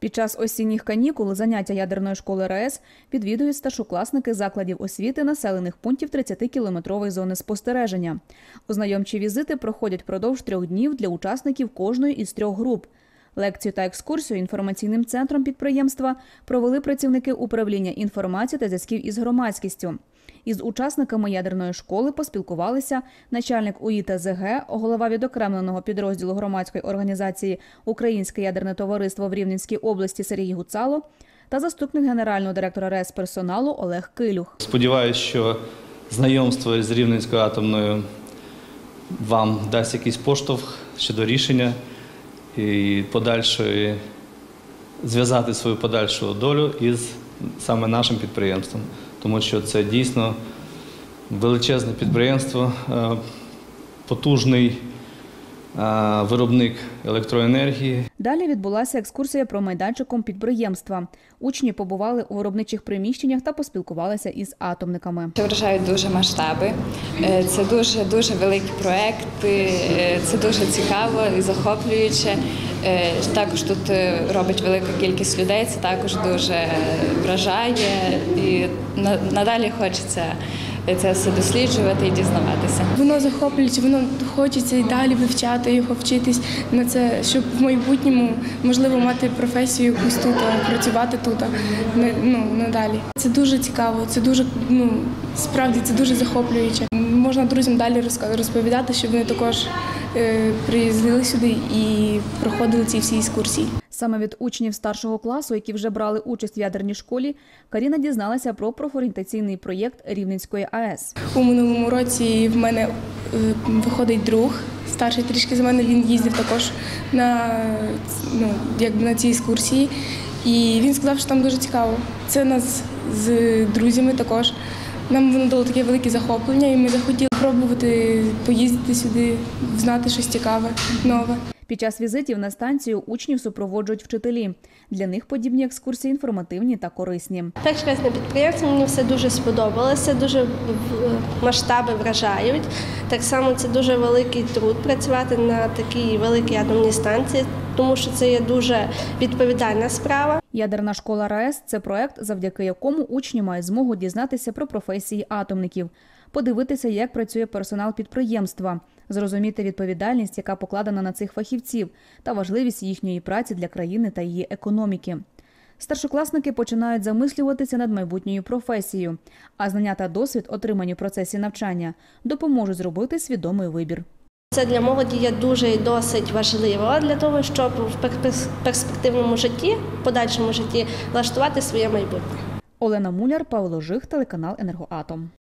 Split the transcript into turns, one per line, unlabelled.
Під час осінніх канікул заняття ядерної школи РаЕС відвідують старшокласники закладів освіти населених пунктів 30-кілометрової зони спостереження. Ознайомчі візити проходять впродовж 3 днів для учасників кожної із 3 груп. Лекцію та екскурсію інформаційним центром підприємства провели працівники управління інформації та зв'язків із громадськістю. Із учасниками ядерної школи поспілкувалися начальник УІ ТЗГ, голова відокремленого підрозділу громадської організації «Українське ядерне товариство» в Рівненській області Сергій Гуцало та заступник генерального директора РаЕС персоналу Олег Килюх.
Сподіваюся, що знайомство з Рівненською атомною вам дасть якийсь поштовх щодо рішення і зв'язати свою подальшу долю із саме нашим підприємством. Тому що це дійсно величезне підприємство, потужний виробник електроенергії.
Далі відбулася екскурсія про майданчиком підприємства. Учні побували у виробничих приміщеннях та поспілкувалися із атомниками.
Вражають дуже масштаби, це дуже великі проекти, це дуже цікаво і захоплююче. Також тут робить велика кількість людей, це також дуже вражає і надалі хочеться це все досліджувати і дізнаватися.
Воно захоплююче, воно хочеться і далі вивчати його, вчитись на це, щоб в майбутньому, можливо, мати професію якусь тут, працювати тут, надалі. Це дуже цікаво, це дуже, справді, це дуже захоплююче. Можна друзям далі розповідати, щоб вони також приїздили сюди і проходили ці всі екскурсії.
Саме від учнів старшого класу, які вже брали участь в ядерній школі, Каріна дізналася про профорієнтаційний проєкт Рівненської АЕС.
У минулому році в мене виходить друг, старший трішки за мене, він їздив також на ці екскурсії. І він сказав, що там дуже цікаво. Це нас з друзями також. Нам воно дало таке велике захоплення, і ми захотіли пробувати поїздити сюди, знати щось цікаве, нове.
Під час візитів на станцію учнів супроводжують вчителі. Для них подібні екскурсії інформативні та корисні.
Так, на підприємстві мені все дуже сподобалося, дуже масштаби вражають. Так само це дуже великий труд працювати на такій великій атомній станції, тому що це є дуже відповідальна справа.
Ядерна школа РаЕС – це проект, завдяки якому учні мають змогу дізнатися про професії атомників, подивитися, як працює персонал підприємства, зрозуміти відповідальність, яка покладена на цих фахівців, та важливість їхньої праці для країни та її економіки. Старшокласники починають замислюватися над майбутньою професією, а знання та досвід, отримані в процесі навчання, допоможуть зробити свідомий вибір.
Це для молоді є дуже і досить важливо для того, щоб в перспективному житті, в подальшому житті влаштувати своє майбутнє.
Олена Муляр, Павло Жих, телеканал «Енергоатом».